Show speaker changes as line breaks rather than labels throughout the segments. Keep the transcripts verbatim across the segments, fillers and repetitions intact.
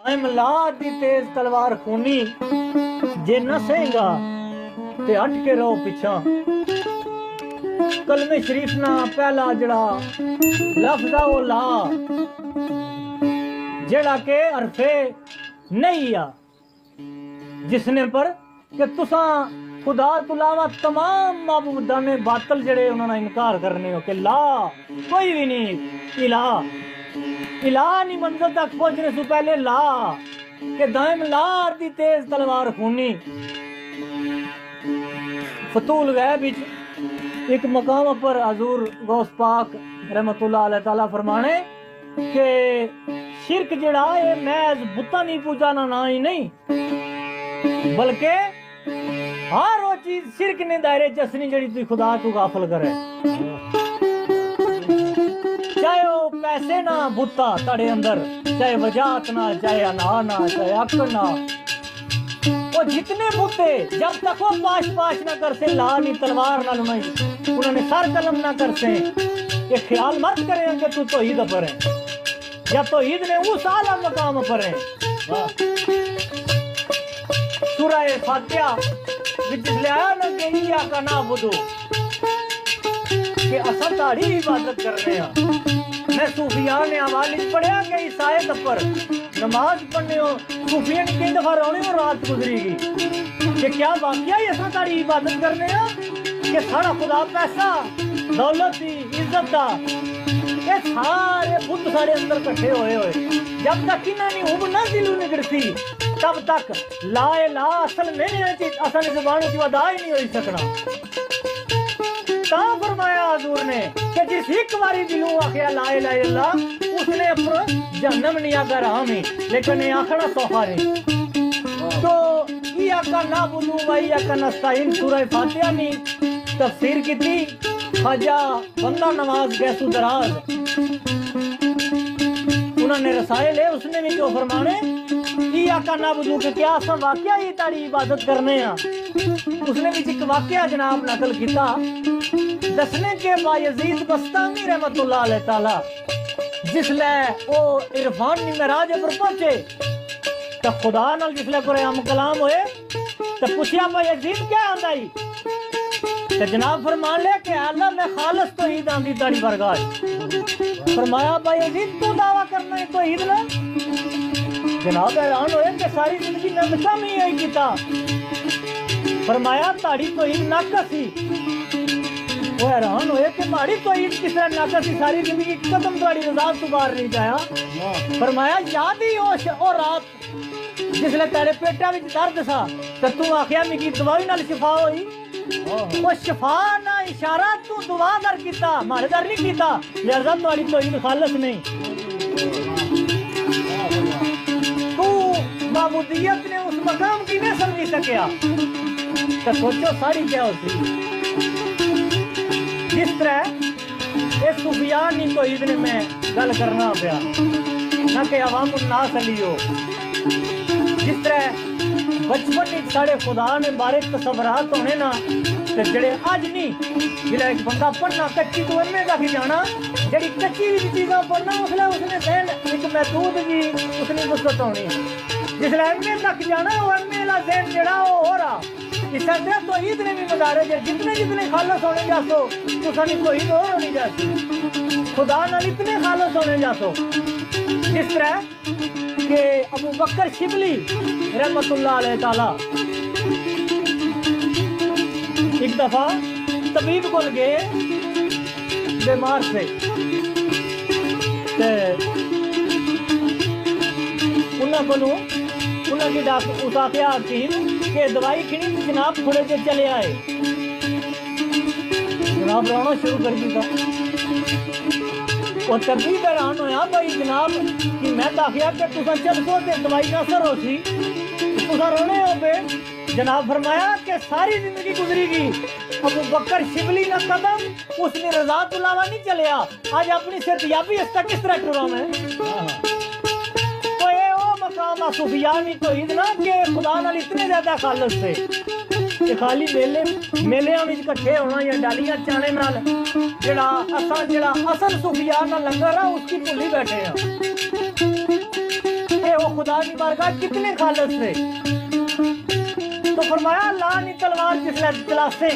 دائم لا دی تیز تلوار خونی جے نہ سہنگا تے ہٹ کے رہو پیچھا کلمہ شریف نا پہلا جڑا لفظ ہے وہ لا جڑا کہ حرف نہیں آ جس نے پر کہ تساں خدا تو علاوہ تمام معبودان باطل جڑے انہوں نے انکار کرنے ہو کہ لا کوئی بھی نہیں الہ الہ نہیں منزل تک پہنچنے سے پہلے لا کہ دائم لار دی تیز تلوار خونی فتول غیب ایک مقام پر حضور غوث پاک رحمت اللہ علیہ تعالیٰ فرمانے کہ شرک جڑا ہے محض بتاں نہیں پوجانا نہ ہی نہیں بلکہ ہر وہ چیز شرک نے دائرے چسنی جڑی تو خدا تو غافل کرے چاہے وہ پیسے نہ بتا تڑے اندر چاہے وجات نہ چاہے انا نہ چاہے اکڑ نہ وہ جتنے بوتے جب تک وہ پاش پاش نہ کرتے لا نہیں تلوار نہ لنائی انہوں نے سر قلم نہ کرتے یہ خیال مت کریں کہ تو توحید پر ہے یا توحید نے اس اعلیٰ مقام پر ہے سورہ فاتحہ وچ لے آیا نا کہ یا کا نعبدو کہ اصل تاڑی عبادت کر رہے ہیں میں صوفیان نے حوالے پڑھیا کہ عیسائی پر نماز پڑھنے ہو صوفیان نے کئی دفعہ رونے اور رات گزری گی کہ کیا واقعہ ہی اصل تاڑی عبادت کرنے ہیں کہ سارا خدا پیسہ دولت دی عزت دا یہ سارے بت سارے اندر کٹھے ہوئے ہوئے جب تک انہوں نے ہم نہ دلوں نگرتی تب تک لا الہ اصل میں نہیں اصل زبانوں کی ادا ہی نہیں ہوئی سکنا کہاں فرمایا حضور نے کہ جس ایک باری دلوں آخیا لا الہ الا اللہ اس نے اپنا جہنم نہیں آگا رہا میں لیکن یہ آخنا سوخا نہیں تو یہ آقا نعبدو و ایاک نستعین سورہ فاتحہ نے تفسیر کی تھی خواجہ بندہ نواز گیسو دراز انہوں نے رسائل ہے اس نے بھی جو فرمانے ایاک نعبدو کہ کیا سا واقعہ یہ تاری عبادت کرنے ہیں اس نے بھی ایک واقعہ جناب نقل کیتا دسنے کے بایزید بستامی رحمت اللہ علیہ تعالیٰ جس لئے وہ عرفان نی مراج پر پہنچے تو خدا نال جس لئے کرے ہم کلام ہوئے تو پوچھیا بایزید کیا آندائی تو جناب فرمان لے کہ اللہ میں خالص توحید آندی تاری برگاہ فرمایا بایزید تو دعویٰ کرنا ہے توحید نہ جناب حیران ہوئے کہ ساری زندگی میں بچہ میں یہی کیتا فرمایا تاڑی توحید ناکسی وہ حیران ہوئے کہ ماڑی توحید کس طرح ناکسی ساری زندگی قدم تاڑی رضا تو باہر نہیں جایا فرمایا یاد ہی او رات جس لئے تیرے پیٹا بھی درد سا تو تو آخیا میں کی دوائی نال شفا ہوئی وہ شفا نہ اشارہ تو دعا در کیتا مارے در نہیں کیتا لہذا تاڑی توحید خالص نہیں تو معبودیت نے اس مقام کی نہیں سمجھی سکیا تو سوچو ساری کیا ہوتی جس طرح اس صوفیان ہی توحید نے میں گل کرنا پیا نہ کہ عوام الناس لیو جس طرح بچپن ایک ساڑے خدا نے بارے تصورات ہونے نا تے جڑے آج نہیں جڑا ایک بندہ پڑھنا کچی تو انہیں کا کی جانا جڑی کچی بھی چیزاں پڑھنا اس لئے اس نے ذہن ایک محدود بھی اس نے وسعت ہونی جس لئے انہیں تک جانا وہ انہیں لا ذہن جڑا ہو رہا اس طرح تو عید نے بھی مدارے جائے جتنے جتنے خالص ہونے جاسو تو سانی کوئی اور ہونی جاتی خدا نال اتنے خالص ہونے جاسو جس طرح کہ ابو بکر شبلی رحمت اللہ علیہ تعالیٰ ایک دفعہ طبیب کو لگے بیمار سے انہوں کو انہوں کی اتاقیہ حکیم کہ دوائی کھڑی جناب تھوڑے سے چلے آئے جناب رونا شروع کر دی تھا اور تبھی حیران ہویا بھائی جناب کہ میں داخیا کہ تساں چل سو تے دوائی نہ اثر ہو سی تساں رونے ہو پہ جناب فرمایا کہ ساری زندگی گزری گی ابو بکر شبلی نہ قدم اس نے رضا تو علاوہ نہیں چلیا آج اپنی صحتیابی اس تک کس طرح ٹرا میں تو اے او مقام صوفیانی توحید نہ کہ خدا نال اتنے زیادہ خالص تھے کہ خالی میلے میلیاں وچ کٹھے ہونا یا ڈالیاں چانے نال جڑا اصل جڑا اصل صوفیان نال لنگر ہے اس کی بھولی بیٹھے ہیں کہ وہ خدا کی بارگاہ کتنے خالص تھے؟ تو فرمایا اللہ نے تلوار جس لئے چلاسیں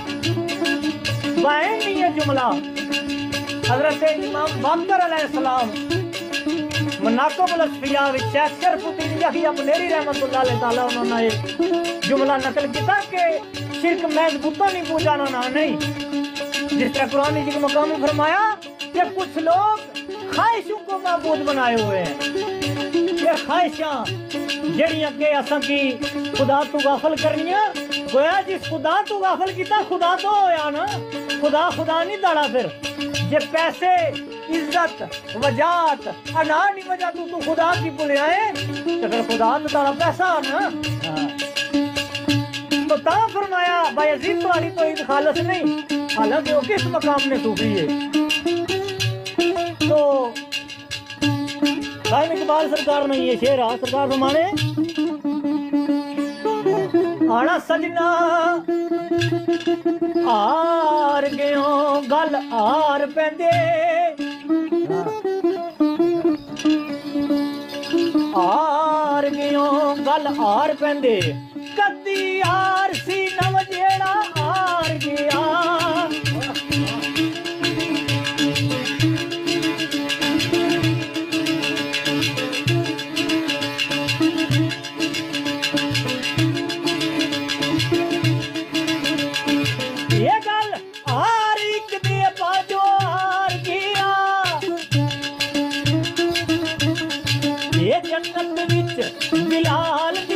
بائیں نہیں یہ جملہ حضرت امام باقر علیہ السلام مناقب الاسفیاء شیخ شرف الدین یحییٰ بنیری رحمت اللہ علیہ تعالیٰ انہوں نے جملہ نقل کیا کہ شرک محض بتوں نہیں پوجانا نہ نہیں، جس طرح قرآن جی کے مقام میں فرمایا کہ کچھ لوگ خواہشوں کو معبود بنائے ہوئے ہیں، یہ خواہشاں جڑیاں کہ اساں کی خدا تو غافل کرنیاں، گویا جس خدا تو غافل کیتا خدا تو ہویا نا، خدا خدا نہیں داڑا پھر جے پیسے عزت وجات انا نہیں وجہ تو تو خدا کی بولے آئے تو پھر خدا تو داڑا پیسہ نا۔ تو تا فرمایا بایزید تمہاری توحید خالص نہیں، حالانکہ وہ کس مقام میں صوفی ہے۔ تو قائم اقبال سرکار نہیں ہے شعر آ سرکار فرمانے آنا سجنا آر گیوں گل آر پیندے آر گیوں گل آر پیندے کدی آر سی نو جیڑا آر گیا بلال